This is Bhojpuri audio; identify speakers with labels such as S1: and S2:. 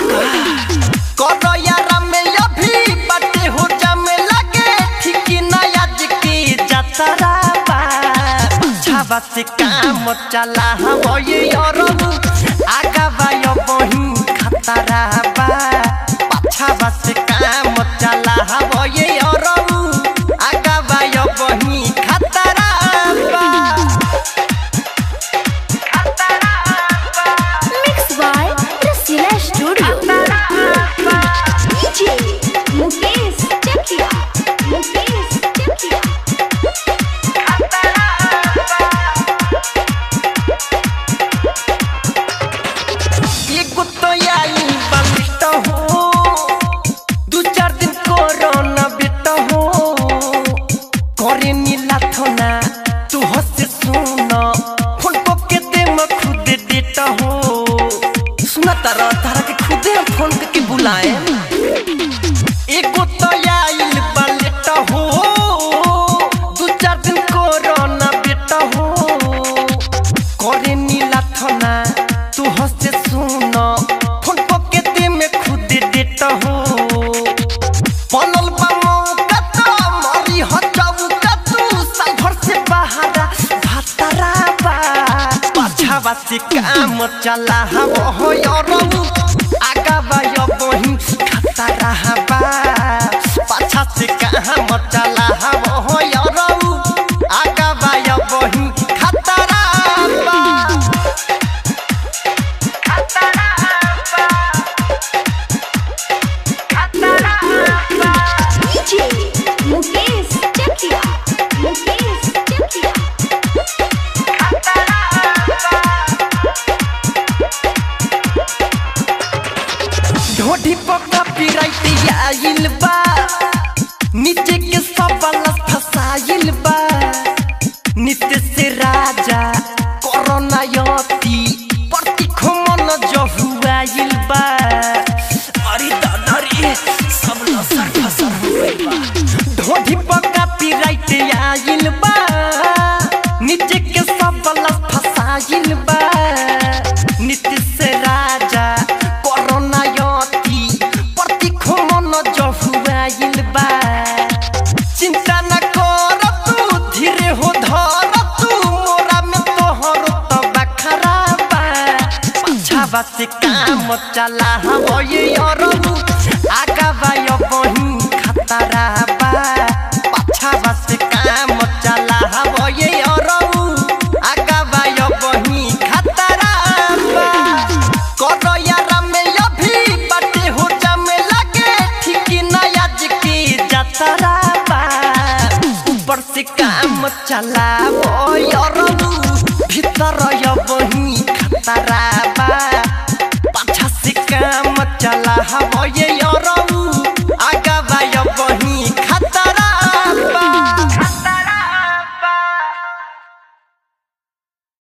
S1: करो यारा में अभी बाटे हो जामे लगे ठीक ना आज की जतरा बा छाबा से काम चला हो ये औरबू आगा बायो बही खतरा बा छाबा से काम चला हो ये औरबू आगा बायो बही खतरा बा
S2: Mixed by Rasila Studio. DJ Mukesh Chakia. Mukesh Chakia.
S1: एक तो आई बलिष्ठ हो दो चार दिन कोरोना बिट हो करे नीला थोना तू हंसे सुन फोन को के दे म खुद देत हो सुना तारा तारा के खुदे फोन के बुलाए एक तो आई बलिष्ठ हो दो चार दिन कोरोना बिट हो करे नीला थोना तू हंसे सुन फोन के दे में खुद देता हो बनल बामो कतो मरी हटाऊ कतू साल भर से बाहर भातरा बा पाछावा से काम चला हो यरऊ आगा बायो बही खतरा बा पाछा से काम चला हो यरऊ आगा बायो बही खतरा बा
S2: DJ Mukesh Chakia. Mukesh Chakia.
S1: ढोढी पक्का पिराइती आइल बा नीचे के सबल फसाइल बा नित्य से राजा कोरोना यति प्रति खमन जहुआइल बा अरे दादरी सब लसर फसर हो गइल बा ढोढी पक्का पिराइती आइल बा नीचे के सबल फसाइल बा नित्य से राजा कोरोना यति प्रति खमन जहुआइल बा चिंता न कर तू धीरे हो धर तू मोरा में तोहर तो बखरा बा छाबा से काम चला हो ये औरबू आगा बायो बही खतरा बा छाबा से काम चला हो ये औरबू आगा बायो बही खतरा बा करो यारा में अभी बाटे हो जामे लगे ठीक ना आज की जतरा बा ऊपर से काम चला हो यरऊ भीतर बही खतरा